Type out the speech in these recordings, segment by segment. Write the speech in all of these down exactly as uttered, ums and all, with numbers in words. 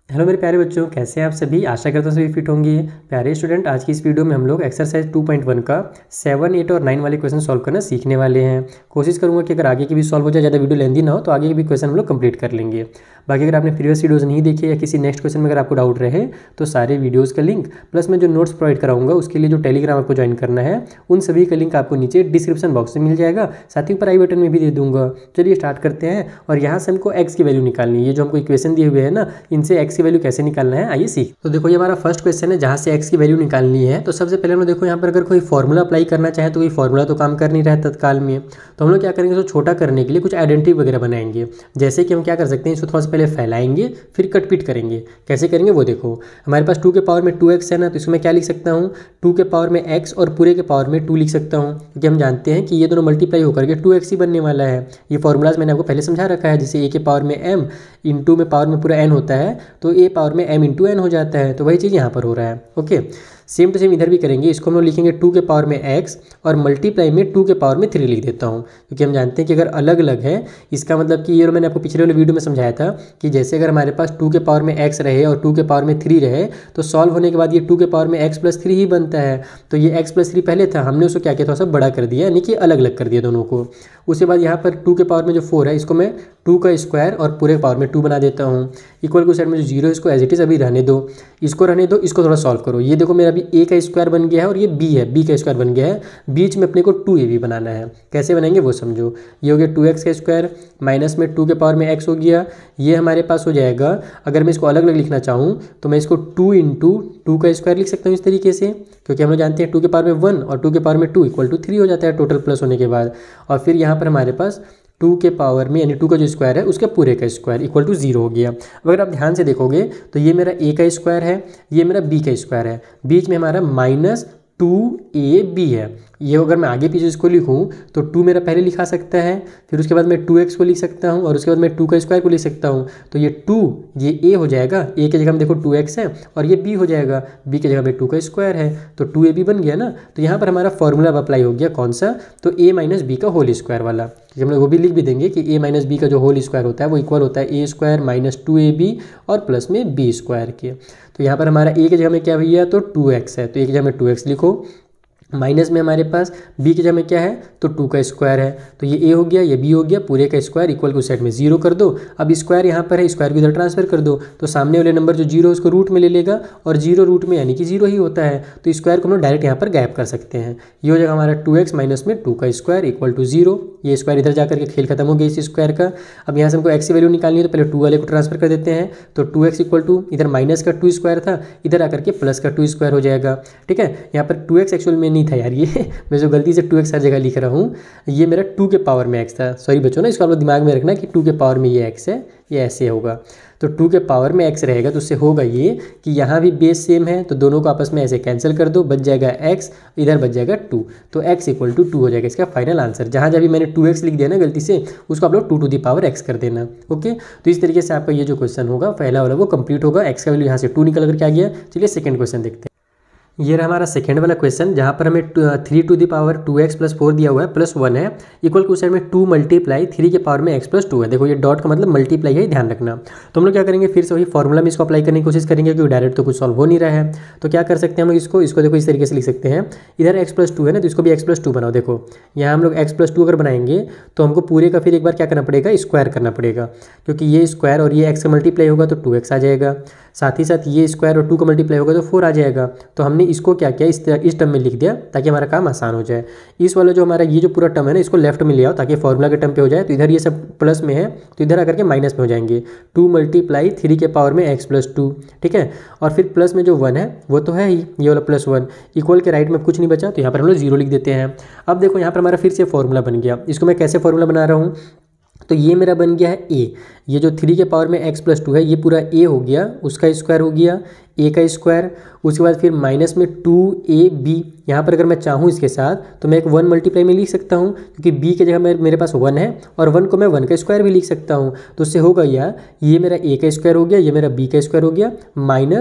Hello मेरे प्यारे बच्चों, कैसे हैं आप सभी। आशा करता हूँ सभी फिट होंगे। प्यारे स्टूडेंट, आज की इस वीडियो में हम लोग एक्सरसाइज टू पॉइंट वन का सेवन एट और नाइन वाले क्वेश्चन सॉल्व करना सीखने वाले हैं। कोशिश करूंगा कि अगर आगे की भी सॉल्व हो जाए, ज़्यादा वीडियो लेंदी ना हो, तो आगे के भी क्वेश्चन हम लोग कंप्लीट कर लेंगे। बाकी अगर आपने प्रीवियस वीडियोज़ नहीं देखे या किसी नेक्स्ट क्वेश्चन में अगर आपको डाउट रहे तो सारे वीडियोज़ का लिंक प्लस मैं जो नोट्स प्रोवाइड कराऊंगा उसके लिए जो टेलीग्राम आपको ज्वाइन करना है, उन सभी का लिंक आपको नीचे डिस्क्रिप्शन बॉक्स में मिल जाएगा। साथ ही ऊपर आई बटन में भी दे दूंगा। चलिए स्टार्ट करते हैं। और यहाँ से हमको एक्स की वैल्यू निकालनी है। ये जो हमको इक्वेशन दिए हुए हैं ना, इनसे एक्स की वैल्यू कैसे निकालना है आइए सीख। तो देखो, ये हमारा फर्स्ट क्वेश्चन है जहाँ से एक्स की वैल्यू निकालनी है। तो सबसे पहले हम देखो यहाँ पर अगर कोई फॉर्मूला अप्लाई करना चाहे तो कोई फॉर्मूला तो काम कर नहीं रहा है तत्काल में। तो हम लोग क्या करेंगे, तो छोटा करने के लिए कुछ आइडेंटिटी वगैरह बनाएंगे। जैसे कि हम क्या कर सकते हैं, इसको थोड़ा सा पहले फैलाएंगे फिर कटपीट करेंगे। कैसे करेंगे वो देखो। हमारे पास टू के पावर में टू एक्स है ना, तो इसको मैं क्या लिख सकता हूँ, टू के पावर में एक्स और पूरे के पावर में टू लिख सकता हूँ, क्योंकि हम जानते हैं कि ये दोनों मल्टीप्लाई होकर के टू एक्स ही बनने वाला है। ये फॉर्मूलाज मैंने आपको पहले समझा रखा है। जैसे ए के पावर में एम इंटू में पावर में पूरा एन होता है, तो ए पावर में एम इंटू एन हो जाता है। तो वही चीज़ यहाँ पर हो रहा है। ओके, सेम टू सेम इधर भी करेंगे। इसको हम लोग लिखेंगे टू के पावर में एक्स और मल्टीप्लाई में टू के पावर में थ्री लिख देता हूँ, क्योंकि हम जानते हैं कि अगर अलग अलग है, इसका मतलब कि ये मैंने आपको पिछले वाले वीडियो में समझाया था कि जैसे अगर हमारे पास टू के पावर में एक्स रहे और टू के पावर में थ्री रहे, तो सॉल्व होने के बाद ये टू के पावर में एक्स प्लस थ्री ही बनता है। तो ये एक्स प्लस थ्री पहले था, हमने उसको क्या किया, थोड़ा सा बड़ा कर दिया, यानी कि अलग अलग कर दिया दोनों को। उसके बाद यहाँ पर टू के पावर में जो फोर है, इसको मैं टू का स्क्वायर और पूरे पावर में टू बना देता हूँ। इक्वल को साइड में जो जीरो है इसको एज इट इज़ अभी रहने दो, इसको रहने दो, इसको थोड़ा सॉल्व करो। ये देखो मेरा अभी ए का स्क्वायर बन गया है और ये बी है, बी का स्क्वायर बन गया है। बीच में अपने को टू ए भी बनाना है। कैसे बनाएंगे वो समझो। ये हो गया टू एक्स का स्क्वायर माइनस में टू के पावर में एक्स हो गया। ये हमारे पास हो जाएगा, अगर मैं इसको अलग अलग लिखना चाहूँ तो मैं इसको टू इंटू टू का स्क्वायर लिख सकता हूँ इस तरीके से, क्योंकि हम लोग जानते हैं टू के पावर में वन और टू के पावर में टू इक्वल टू थ्री हो जाता है टोटल प्लस होने के बाद। और फिर यहाँ पर हमारे पास टू के पावर में यानी टू का जो स्क्वायर है उसके पूरे का स्क्वायर इक्वल टू जीरो हो गया। अब अगर आप ध्यान से देखोगे तो ये मेरा ए का स्क्वायर है, ये मेरा बी का स्क्वायर है, बीच में हमारा माइनस टू ए बी है। ये अगर मैं आगे पीछे इसको लिखूँ तो टू मेरा पहले लिखा सकता है, फिर उसके बाद मैं टू एक्स को लिख सकता हूँ और उसके बाद मैं टू का स्क्वायर को लिख सकता हूँ। तो ये टू ये ए हो जाएगा, ए की जगह में देखो टू एक्स है, और ये बी हो जाएगा, बी की जगह में टू का स्क्वायर है, तो टू ए बी बन गया ना। तो यहाँ पर हमारा फॉर्मूला अप्लाई हो गया कौन सा, तो ए माइनस बी का होल स्क्वायर वाला। हम लोग वो भी लिख भी देंगे कि ए माइनस बी का जो होल स्क्वायर होता है वो इक्वल होता है a square minus two a b और प्लस में बी स्क्वायर के। तो यहाँ पर हमारा ए की जगह में क्या भैया, तो टू एक्स है, तो ए की जगह में टू एक्स लिखो, माइनस में हमारे पास b की जगह में क्या है, तो टू का स्क्वायर है, तो ये a हो गया, ये b हो गया, पूरे का स्क्वायर इक्वल को साइड में जीरो कर दो। अब स्क्वायर यहाँ पर है, स्क्वायर को इधर ट्रांसफर कर दो, तो सामने वाले नंबर जो जीरो उसको रूट में ले लेगा, और जीरो रूट में यानी कि जीरो ही होता है, तो स्क्वायर को हम लोग डायरेक्ट यहाँ पर गैप कर सकते हैं। ये हो जाएगा हमारा टू एक्स माइनस में टू का स्क्वायर इक्वल टू जीरो। ये स्क्वायर इधर जाकर के खेल खत्म हो गया इस स्क्वायर का। अब यहाँ से हमको एक्स की वैल्यू निकालनी है, तो पहले टू वाले को ट्रांसफर कर देते हैं, तो टू एक्स इक्वल टू इधर माइनस का टू स्क्वायर था, इधर आकर के प्लस का टू स्क्वायर हो जाएगा। ठीक है, यहाँ पर टू एक्स एक्चुअल में नहीं था यार, ये मैं जो गलती से टू एक्स हर जगह लिख रहा हूँ, ये मेरा टू के पावर में एक्स था। सॉरी बच्चों ना, इसको आप लोग दिमाग में रखना कि टू के पावर में ये एक्स है, ये ऐसे होगा। तो टू के पावर में एक्स रहेगा, तो उससे होगा ये कि यहाँ भी बेस सेम है, तो दोनों को आपस में ऐसे कैंसिल कर दो, बच जाएगा एक्स, इधर बच जाएगा टू, तो एक्स इक्वल टू टू हो जाएगा इसका फाइनल आंसर। जहाँ जहाँ भी मैंने टू एक्स लिख दिया ना गलती से, उसको आप लोग two to the power x कर देना। ओके, तो इस तरीके से आपका ये जो क्वेश्चन होगा पहला वाला वो कंप्लीट होगा। एक्स का वैल्यू यहाँ से टू निकल करके आ गया। चलिए सेकंड क्वेश्चन देखते हैं। ये रहा हमारा सेकेंड वाला क्वेश्चन, जहाँ पर हमें three to the power two x plus four दिया हुआ है, प्लस वन है, इक्वल टू साइड में टू मल्टीप्लाई थ्री के पावर में एक्स प्लस टू है। देखो ये डॉट का मतलब मल्टीप्लाई है, ध्यान रखना। तो हम लोग क्या करेंगे, फिर से वही फॉर्मूला में इसको अप्लाई करने की कोशिश करेंगे, क्योंकि डायरेक्ट तो कुछ सॉल्व हो नहीं रहा है। तो क्या कर सकते हैं हम लोग, इसको इसको देखो इस तरीके से लिख सकते हैं, इधर एक्स प्लस टू है ना, तो इसको भी एक्स प्लस टू बनाओ। देखो यहाँ हम लोग एक्स प्लस टू अगर बनाएंगे तो हमको पूरे का फिर एक बार क्या करना पड़ेगा, स्क्वायर करना पड़ेगा, क्योंकि ये स्क्वायर और ये एक्स का मल्टीप्लाई होगा तो टू एक्स आ जाएगा, साथ ही साथ ये स्क्वायर और टू का मल्टीप्लाई होगा तो फोर आ जाएगा। तो हमने इसको क्या किया, इस इस टर्म में लिख दिया ताकि हमारा काम आसान हो जाए। इस वाला जो हमारा ये जो पूरा टर्म है ना, इसको लेफ्ट में ले आओ ताकि फॉर्मूला के टर्म पे हो जाए। तो इधर ये सब प्लस में है, तो इधर आकर के माइनस में हो जाएंगे। टू मल्टीप्लाई थ्री के पावर में एक्स प्लस टू, ठीक है, और फिर प्लस में जो वन है वो तो है ही, ये वाला प्लस वन, इक्वल के राइट में कुछ नहीं बचा, तो यहाँ पर हम लोग जीरो लिख देते हैं। अब देखो यहाँ पर हमारा फिर से फॉर्मूला बन गया। इसको मैं कैसे फॉर्मूला बना रहा हूँ, तो ये मेरा बन गया है ए, ये जो थ्री के पावर में एक्स प्लस टू है ये पूरा ए हो गया, उसका स्क्वायर हो गया, ए का स्क्वायर, उसके बाद फिर माइनस में टू ए बी। यहाँ पर अगर मैं चाहूँ इसके साथ तो मैं एक वन मल्टीप्लाई में लिख सकता हूँ, क्योंकि बी की जगह में मेरे पास वन है, और वन को मैं वन का स्क्वायर भी लिख सकता हूँ। तो उससे होगा यार, ये मेरा ए का स्क्वायर हो गया, ये मेरा बी का स्क्वायर हो गया, माइनस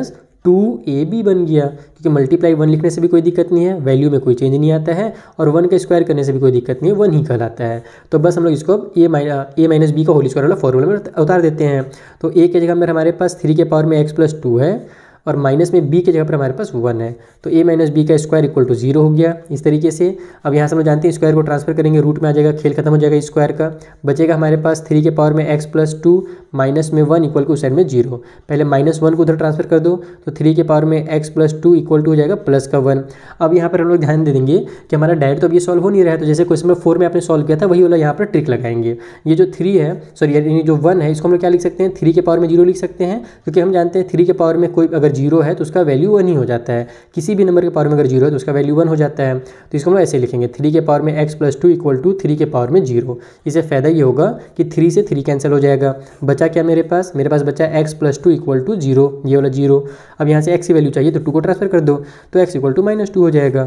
टू ए बी बन गया, क्योंकि मल्टीप्लाई वन लिखने से भी कोई दिक्कत नहीं है, वैल्यू में कोई चेंज नहीं आता है, और वन का स्क्वायर करने से भी कोई दिक्कत नहीं है, वन ही कहलाता है। तो बस हम लोग इसको a minus a minus b का होल स्क्वायर वाला फॉर्मूला में उतार देते हैं। तो ए के जगह में हमारे पास थ्री के पावर में एक्स प्लस टू है, और माइनस में बी के जगह पर हमारे पास वन है, तो ए माइनस बी का स्क्वायर इक्वल टू जीरो हो गया इस तरीके से। अब यहाँ से हम लोग जानते हैं स्क्वायर को ट्रांसफर करेंगे रूट में आ जाएगा, खेल खत्म हो जाएगा स्क्वायर का, बचेगा हमारे पास थ्री के पावर में एक्स प्लस टू माइनस में वन इक्वल टू साइड में जीरो। पहले माइनस वन को उधर ट्रांसफर कर दो, तो थ्री के पावर में x plus two equal to हो जाएगा प्लस का वन। अब यहाँ पर हम लोग ध्यान दे देंगे कि हमारा डायरेक्ट तो अब ये सॉल्व हो नहीं रहा है, तो जैसे क्वेश्चन नंबर फोर में आपने सॉल्व किया था वही वाला यहाँ पर ट्रिक लगाएंगे। ये जो थ्री है सॉरी यानी जो वन है इसको हम लोग क्या लिख सकते हैं, थ्री के पावर में जीरो लिख सकते हैं, क्योंकि हम जानते हैं थ्री के पावर में कोई अगर जीरो है तो उसका वैल्यू वन ही हो जाता है, किसी भी नंबर के पावर में अगर जीरो है तो उसका वैल्यू वन हो जाता है। तो इसको हम लोग ऐसे लिखेंगे, थ्री के पावर में x plus two equal to three के पावर में जीरो। इससे फायदा ये होगा कि थ्री से थ्री कैंसिल हो जाएगा, बचा क्या मेरे पास, मेरे पास बचा x plus two equal to zero, ये वाला जीरो। अब यहाँ से एक्स की वैल्यू चाहिए तो टू को ट्रांसफर कर दो, तो x equal to minus two हो जाएगा।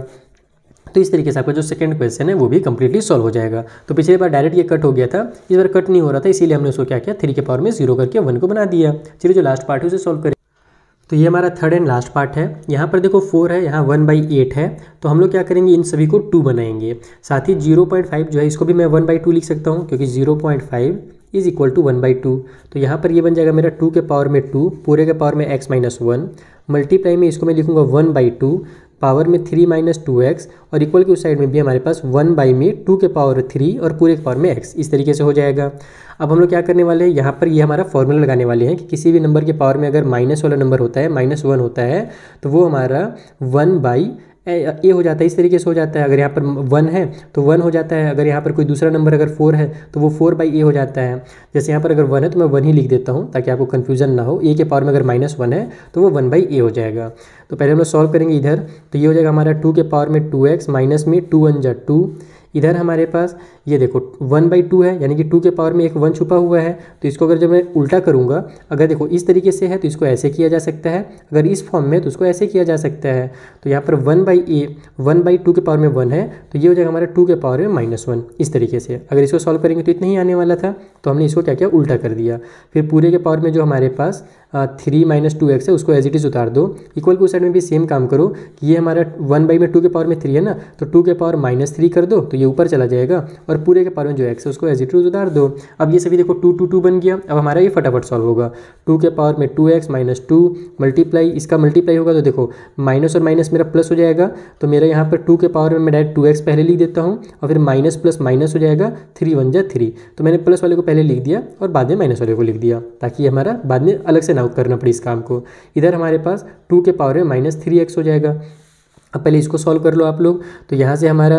तो इस तरीके से आपका जो सेकंड क्वेश्चन है वो भी कंप्लीटली सॉल्व हो जाएगा। तो पिछले बार डायरेक्ट ये कट हो गया था, इस बार कट नहीं हो रहा था, इसीलिए हमने उसको क्या किया, थ्री के पावर में जीरो करके वन को बना दिया। चलिए जो लास्ट पार्ट है उसे सॉल्व करें। तो ये हमारा थर्ड एंड लास्ट पार्ट है। यहाँ पर देखो फोर है, यहाँ वन बाई एट है, तो हम लोग क्या करेंगे, इन सभी को टू बनाएंगे। साथ ही जीरो पॉइंट फाइव जो है इसको भी मैं वन बाई टू लिख सकता हूँ, क्योंकि zero point five is equal to one by two. तो यहाँ पर ये बन जाएगा मेरा टू के पावर में टू, पूरे के पावर में एक्स माइनस वन, मल्टीप्लाई में इसको मैं लिखूँगा वन बाई टू, पावर में थ्री माइनस टू एक्स, और इक्वल के उस साइड में भी हमारे पास वन बाई में टू के पावर थ्री और पूरे के पावर में एक्स, इस तरीके से हो जाएगा। अब हम लोग क्या करने वाले हैं, यहाँ पर ये हमारा फॉर्मूला लगाने वाले हैं कि किसी भी नंबर के पावर में अगर माइनस वाला नंबर होता है, माइनस वन होता है, तो वो हमारा वन बाई ए हो जाता है, इस तरीके से हो जाता है। अगर यहाँ पर वन है तो वन हो जाता है, अगर यहाँ पर कोई दूसरा नंबर अगर फोर है तो वो फोर बाई ए हो जाता है। जैसे यहाँ पर अगर वन है तो मैं वन ही लिख देता हूँ ताकि आपको कन्फ्यूजन ना हो, ए के पावर में अगर माइनस वन है तो वो वन बाई ए हो जाएगा। तो पहले हम लोग सॉल्व करेंगे इधर, तो ये हो जाएगा हमारा टू के पावर में टू एक्स माइनस में टू वन जा टू, इधर हमारे पास ये देखो वन बाई टू है, यानी कि टू के पावर में एक वन छुपा हुआ है, तो इसको अगर जब मैं उल्टा करूँगा, अगर देखो इस तरीके से है तो इसको ऐसे किया जा सकता है, अगर इस फॉर्म में तो उसको ऐसे किया जा सकता है। तो यहाँ पर one by a one by two के पावर में वन है, तो ये हो जाएगा हमारा टू के पावर में माइनस वन, इस तरीके से। अगर इसको सॉल्व करेंगे तो इतना ही आने वाला था, तो हमने इसको क्या किया, उल्टा कर दिया। फिर पूरे के पावर में जो हमारे पास थ्री माइनस टू एक्स है उसको एज इट इज़ उतार दो, इक्वल के उस साइड में भी सेम काम करो कि ये हमारा वन बाई में टू के पावर में थ्री है ना, तो टू के पावर माइनस थ्री कर दो, तो ये ऊपर चला जाएगा, और पूरे के पावर में जो एक्स है उसको एज इट इज़ उतार दो। अब ये सभी देखो टू टू टू बन गया। अब हमारा ये फटाफट सॉल्व होगा, टू के पावर में two x minus two multiply, इसका मल्टीप्लाई होगा तो देखो माइनस और माइनस मेरा प्लस हो जाएगा, तो मेरा यहाँ पर टू के पावर में मैं डायरेक्ट टू एक्स पहले लिख देता हूँ, और फिर माइनस प्लस माइनस हो जाएगा, थ्री वन जा थ्री। तो मैंने प्लस वाले को पहले लिख दिया और बाद में माइनस वाले को लिख दिया, ताकि हमारा बाद में अलग से ना करना पड़े इस काम को। इधर हमारे पास टू के पावर में माइनस थ्री एक्स हो जाएगा। अब पहले इसको सॉल्व कर लो आप लोग, तो यहाँ से हमारा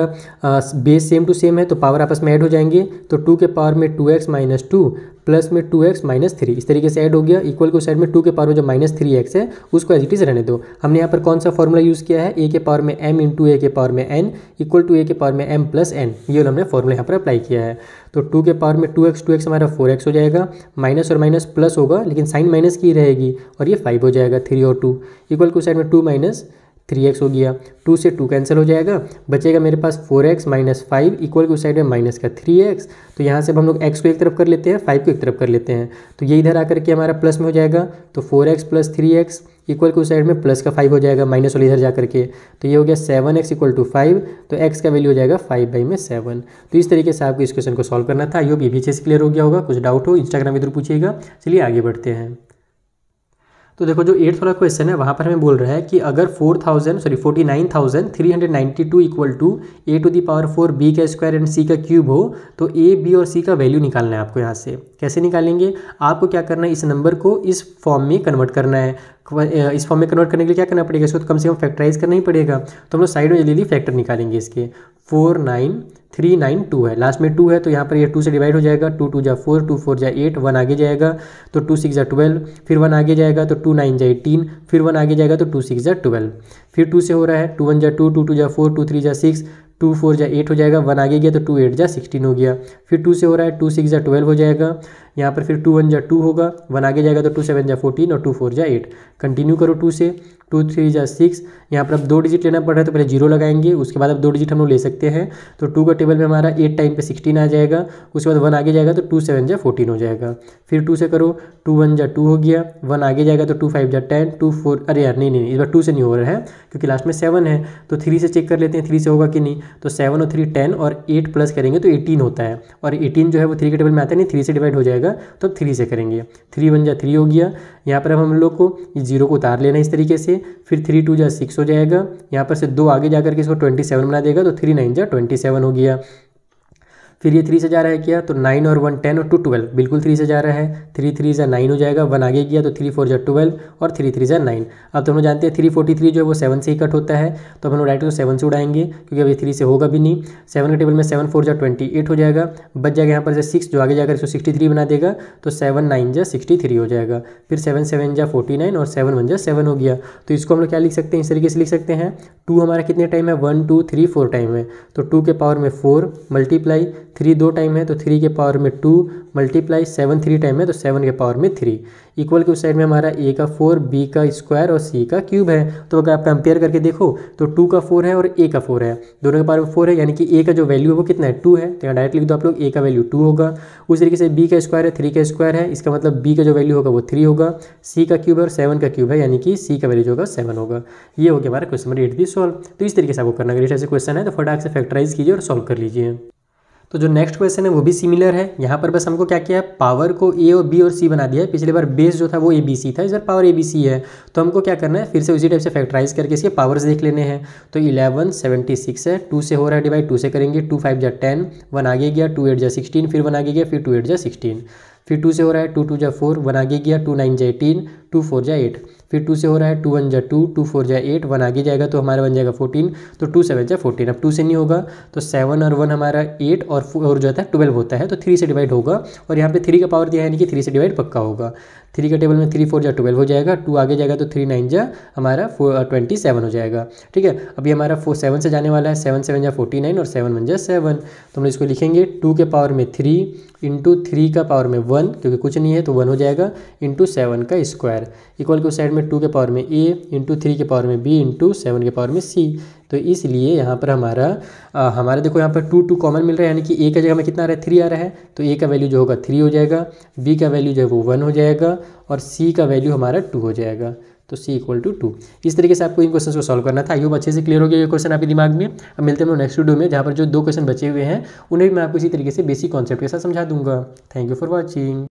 बेस सेम टू सेम है तो पावर आपस में ऐड हो जाएंगे, तो टू के पावर में two x minus two plus में टू एक्स माइनस थ्री, इस तरीके से ऐड हो गया। इक्वल को साइड में टू के पावर में जो माइनस थ्री एक्स है उसको एज इट इज रहने दो। हमने यहाँ पर कौन सा फॉर्मूला यूज़ किया है, ए के पावर में एम इंटू ए के पावर में एन इक्वल टू ए के पावर में एम प्लस एन, ये हमने फॉर्मूला यहाँ पर अप्लाई किया है। तो टू के पावर में टू एक्स टू एक्स हमारा फोर एक्स हो जाएगा, माइनस और माइनस प्लस होगा लेकिन साइन माइनस की रहेगी, और ये फाइव हो जाएगा, थ्री और टू इक्वल को साइड में टू माइनस थ्री एक्स हो गया, टू से टू कैंसिल हो जाएगा, बचेगा मेरे पास four x minus five equal के उस साइड में माइनस का थ्री एक्स। तो यहाँ से अब हम लोग x को एक तरफ कर लेते हैं, फाइव को एक तरफ कर लेते हैं, तो ये इधर आकर के हमारा प्लस में हो जाएगा, तो four x plus three x equal के उस साइड में प्लस का फाइव हो जाएगा, माइनस वाले इधर जा करके, तो ये हो गया seven x equal to five, तो x का वैल्यू हो जाएगा फाइव बाई में सेवन। तो इस तरीके से आपको इस क्वेश्चन को सॉल्व करना था। यो भी पीछे से क्लियर हो गया होगा, कुछ डाउट हो इंस्टाग्राम में जरूर पूछिएगा। चलिए आगे बढ़ते हैं। तो देखो जो एट्थ वाला क्वेश्चन है वहाँ पर हमें बोल रहा है कि अगर four thousand sorry forty nine thousand three hundred ninety two equal to a to the power four b का स्क्वायर एंड सी का क्यूब हो, तो ए बी और सी का वैल्यू निकालना है आपको। यहाँ से कैसे निकालेंगे, आपको क्या करना है, इस नंबर को इस फॉर्म में कन्वर्ट करना है। इस फॉर्म में कन्वर्ट करने के लिए क्या करना पड़ेगा, इसको तो कम से कम फैक्टराइज करना ही पड़ेगा। तो हम लोग साइड में जल्दी फैक्टर निकालेंगे इसके, four nine three nine two है, लास्ट में टू है तो यहाँ पर ये टू से डिवाइड हो जाएगा, टू टू जा फोर, टू फोर जा एट, वन आगे जाएगा तो टू सिक्स जा ट्वेल्व, फिर वन आगे जाएगा तो टू नाइन जा एटीन, फिर वन आगे जाएगा तो टू सिक्स जा ट्वेल्व, फिर टू से हो रहा है, टू वन जा टू, टू टू जा फोर, टू थ्री जा सिक्स, टू फोर जा एट हो जाएगा, वन आगे गया तो टू एट जा सिक्सटीन हो गया। फिर टू से हो रहा है टू सिक्स जा ट्वेल्व हो जाएगा, यहाँ पर फिर टू वन जा टू होगा, वन आगे जाएगा तो टू सेवन जा फोर्टीन और टू फोर जा एट। कंटिन्यू करो टू से, टू थ्री जा सिक्स, यहाँ पर अब दो डिजिट लेना पड़ रहा है तो पहले जीरो लगाएंगे, उसके बाद अब दो डिजिट हम लोग ले सकते हैं। तो टू का टेबल में हमारा एट टाइम पे सिक्सटीन आ जाएगा, उसके बाद वन आगे जाएगा तो टू सेवन जा फोर्टीन हो जाएगा। फिर टू से करो, टू वन जा टू हो गया, वन आगे जाएगा तो टू फाइव जा टेन, टू फोर अरे यार नहीं नहीं इस बार टू से नहीं हो रहा है क्योंकि लास्ट में सेवन है, तो थ्री से चेक कर लेते हैं थ्री से होगा कि नहीं। तो सेवन और थ्री टेन और एट प्लस करेंगे तो एटीन होता है, और एटीन जो है वो थ्री के टेबल में आता है नहीं, थ्री से डिवाइड हो जाएगा तो अब थ्री से करेंगे। थ्री वन जा थ्री हो गया, यहाँ पर अब हम लोग को जीरो को उतार लेना इस तरीके से। फिर थ्री टू जा सिक्स हो जाएगा, यहाँ पर से दो आगे जाकर के इसको ट्वेंटी सेवन बना देगा तो थ्री नाइन जा ट्वेंटी सेवन हो गया। फिर ये थ्री से जा रहा है क्या, तो नाइन और वन टेन और टू ट्वेल्व, बिल्कुल थ्री से जा रहा है, थ्री थ्री जा नाइन हो जाएगा, वन आगे गया तो थ्री फोर जा ट्वेल्व और थ्री थ्री जा नाइन। अब तो हम लोग जानते हैं थ्री फोर्टी थ्री जो है वो सेवन से ही कट होता है, तो हम लोग डायरेक्ट तो सेवन से उड़ाएंगे क्योंकि अभी थ्री से होगा भी नहीं। सेवन के टेबल में सेवन फोर जा ट्वेंटी एट हो जाएगा, बच जाएगा यहाँ पर से सिक्स जो आगे जाकर इसको सिक्सटी थ्री बना देगा तो सेवन नाइन जा सिक्सटी थ्री हो जाएगा। फिर सेवन सेवन जा फोर्टी नाइन और सेवन वन जा सेवन हो गया। तो इसको हम लोग क्या लिख सकते हैं, इस तरीके से लिख सकते हैं, टू हमारा कितने टाइम है, one two three four time है, तो टू के पावर में फोर मल्टीप्लाई थ्री दो टाइम है तो थ्री के पावर में two multiply seven three time है तो सेवन के पावर में थ्री, इक्वल के उस साइड में हमारा ए का फोर, बी का स्क्वायर और सी का क्यूब है। तो अगर आप कंपेयर करके देखो तो टू का फोर है और ए का फोर है, दोनों के पावर में फोर है, यानी कि ए का जो वैल्यू है वो कितना है, टू है, तो यहाँ डायरेक्ट लिख दो आप लोग ए का वैल्यू टू होगा। उस तरीके से बी का स्क्वायर है, थ्री का स्क्वायर है, इसका मतलब बी का जो वैल्यू होगा वो थ्री होगा, सी का क्यूब है और सेवन का क्यूब है, यानी कि सी का वैल्यू जो होगा सेवन होगा। ये हो गया हमारा क्वेश्चन नंबर एट दी सॉल्व। तो इस तरीके से आपको करना, अगर इस ऐसे क्वेश्चन है तो फटाक से फैक्टराइज कीजिए और सॉल्व कर लीजिए। तो जो नेक्स्ट क्वेश्चन है वो भी सिमिलर है, यहाँ पर बस हमको क्या किया है, पावर को ए और बी और सी बना दिया है। पिछली बार बेस जो था वो ए बी सी था, इस बार पावर ए बी सी है, तो हमको क्या करना है, फिर से उसी टाइप से फैक्टराइज करके इसके पावर्स देख लेने हैं। तो इलेवन सेवेंटी सिक्स है, टू से हो रहा है डिवाइड, टू से करेंगे, टू फाइव जा टेन, वन आगे गया, टू एट जा सिक्सटीन, फिर वन आगे गया, फिर टू एट जा सिक्सटीन, फिर टू से हो रहा है टू टू जा फोर, वन आगे गया, टू नाइन जा एटीन, टू फोर जा एट, फिर टू से हो रहा है टू वन जा टू, टू फोर जा एट, वन आगे जाएगा तो हमारा बन जाएगा फोर्टीन, तो टू सेवन जा फोर्टीन। अब टू से नहीं होगा तो सेवन और वन हमारा एट और और जो है ट्वेल्व होता है, तो थ्री से डिवाइड होगा, और यहाँ पे थ्री का पावर दिया है यानी कि थ्री से डिवाइड पक्का होगा। थ्री का टेबल में थ्री फोर जा ट्वेल्व हो जाएगा, टू आगे जाएगा तो थ्री नाइन जा हमारा फोर ट्वेंटी सेवन हो जाएगा। ठीक है, अभी हमारा फोर सेवन से जाने वाला है, सेवन सेवन जा फोर्टी नाइन और सेवन वन जा सेवन, तो हम लोग इसको लिखेंगे टू के पावर में थ्री इंटू थ्री का पावर में वन, क्योंकि कुछ नहीं है तो वन हो जाएगा, इंटू सेवन का स्क्वायर, इक्वल के उस साइड में टू के पावर में ए इंटू थ्री के पावर में बी इंटू सेवन के पावर में सी। तो इसलिए यहाँ पर हमारा आ, हमारा देखो यहाँ पर टू टू कॉमन मिल रहा है, यानी कि ए का जगह में कितना आ रहा है, थ्री आ रहा है, तो ए का वैल्यू जो होगा थ्री हो जाएगा, बी का वैल्यू जो है वो वन हो जाएगा और सी का वैल्यू हमारा टू हो जाएगा, तो सी इक्वल टू टू। इस तरीके से आपको इन क्वेश्चन को सॉल्व करना था। आई होप अच्छे से क्लियर हो गया ये क्वेश्चन आपके दिमाग में। अब मिलते हैं हम नेक्स्ट वीडियो में, जहाँ पर जो दो क्वेश्चन बचे हुए हैं उन्हें भी मैं आपको इसी तरीके से बेसिक कॉन्सेप्ट के साथ समझा दूंगा। Thank you for watching.